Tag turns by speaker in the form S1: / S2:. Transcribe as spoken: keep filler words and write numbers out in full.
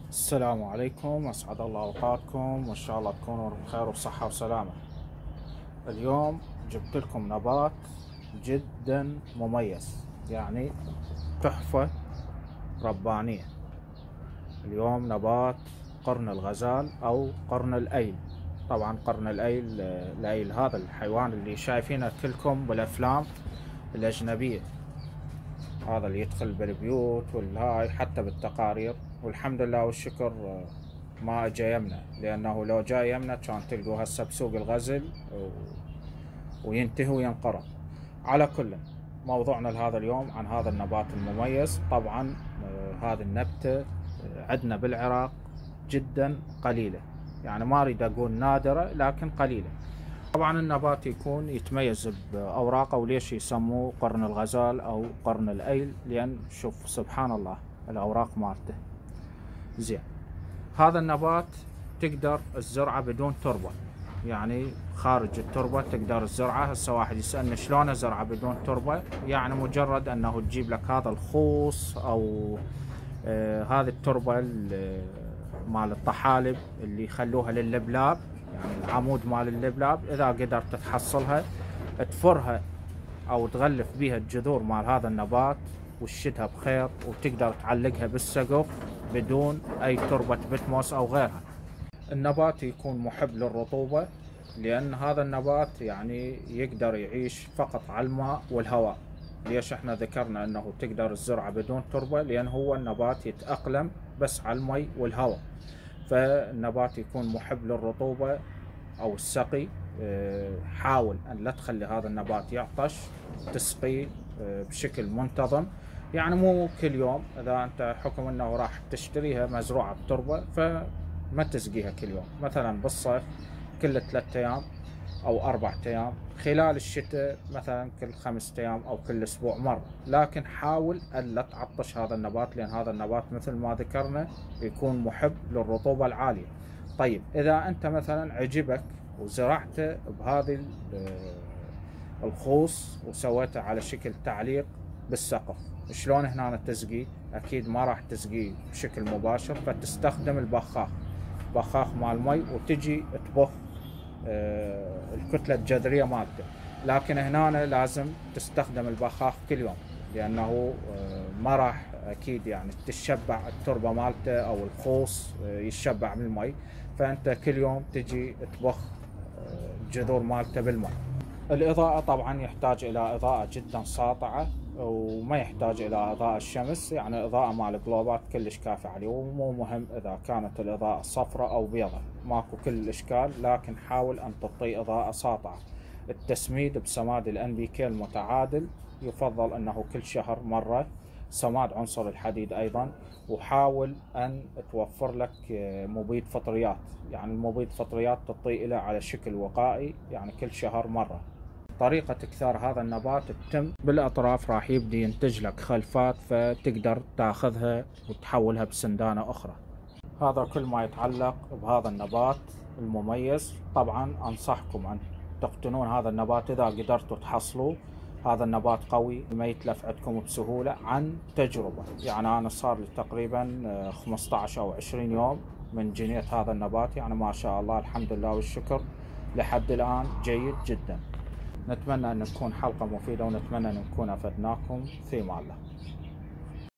S1: السلام عليكم، أسعد الله أوقاتكم وإن شاء الله تكونوا بخير وصحة وسلامة. اليوم جبت لكم نبات جدا مميز، يعني تحفة ربانية. اليوم نبات قرن الغزال أو قرن الأيل. طبعا قرن الأيل الأيل هذا الحيوان اللي شايفينه كلكم بالأفلام الأجنبية، هذا اللي يدخل بالبيوت والهاي حتى بالتقارير، والحمد لله والشكر ما اجى يمنا، لانه لو جاء يمنا كان تلقوا هسه بسوق الغزل و... وينتهي وينقرض. على كل، موضوعنا لهذا اليوم عن هذا النبات المميز. طبعا آه، هذه النبتة آه، عندنا بالعراق جدا قليلة، يعني ما اريد اقول نادرة لكن قليلة. طبعا النبات يكون يتميز بأوراقه، وليش يسموه قرن الغزال أو قرن الأيل؟ لأن شوف سبحان الله الأوراق مالته زين. هذا النبات تقدر الزرعة بدون تربة، يعني خارج التربة تقدر الزرعة. هسه واحد يسألني شلون أزرعه بدون تربة؟ يعني مجرد أنه تجيب لك هذا الخوص أو آه هذه التربة مال الطحالب اللي يخلوها للبلاب، يعني العمود مال اللبلاب، اذا قدرت تحصلها تفرها او تغلف بيها الجذور مال هذا النبات وتشدها بخير، وتقدر تعلقها بالسقف بدون اي تربة بتموس او غيرها. النبات يكون محب للرطوبة، لان هذا النبات يعني يقدر يعيش فقط على الماء والهواء. ليش احنا ذكرنا انه تقدر الزرعة بدون تربة؟ لان هو النبات يتأقلم بس على المي والهواء، فالنبات يكون محب للرطوبة أو السقي. حاول أن لا تخلي هذا النبات يعطش، تسقيه بشكل منتظم، يعني مو كل يوم. إذا أنت حكم أنه راح تشتريها مزروعة بتربة فما تسقيها كل يوم، مثلا بالصيف كل ثلاثة أيام أو أربعة أيام، خلال الشتاء مثلا كل خمسة أيام أو كل أسبوع مرة. لكن حاول ألا تعطش هذا النبات، لأن هذا النبات مثل ما ذكرنا يكون محب للرطوبة العالية. طيب إذا أنت مثلا عجبك وزرعته بهذه الخوص وسويته على شكل تعليق بالسقف، شلون هنا تسقيه؟ أكيد ما راح تسقيه بشكل مباشر، فتستخدم البخاخ، بخاخ مال مي، وتجي تبخ الكتلة الجذرية مالته. لكن هنا لازم تستخدم البخاخ كل يوم، لأنه ما راح أكيد يعني تشبع التربة مالته أو الخوص يتشبع من المي، فأنت كل يوم تجي تبخ الجذور مالته بالماء. الإضاءة طبعا يحتاج إلى إضاءة جدا ساطعة، وما يحتاج إلى إضاءة الشمس، يعني إضاءة مال جلوبات كلش كافي عليه. ومو مهم إذا كانت الإضاءة صفراء أو بيضاء، ماكو كل الإشكال، لكن حاول أن تعطي إضاءة ساطعة. التسميد بسماد الان بي كي المتعادل، يفضل أنه كل شهر مرة. سماد عنصر الحديد أيضا، وحاول أن توفر لك مبيد فطريات، يعني المبيد فطريات تعطيه له على شكل وقائي، يعني كل شهر مرة. طريقة إكثار هذا النبات تتم بالأطراف، راح يبدي ينتج لك خلفات، فتقدر تاخذها وتحولها بسندانة أخرى. هذا كل ما يتعلق بهذا النبات المميز. طبعا أنصحكم أن تقتنون هذا النبات إذا قدرتوا تحصلوه. هذا النبات قوي، ما يتلف عندكم بسهولة عن تجربة. يعني أنا صار لي تقريبا خمسة عشر أو عشرين يوم من جنيت هذا النبات، يعني ما شاء الله الحمد لله والشكر لحد الآن جيد جدا. نتمنى أن تكون حلقة مفيدة، ونتمنى أن نكون أفدناكم في الله.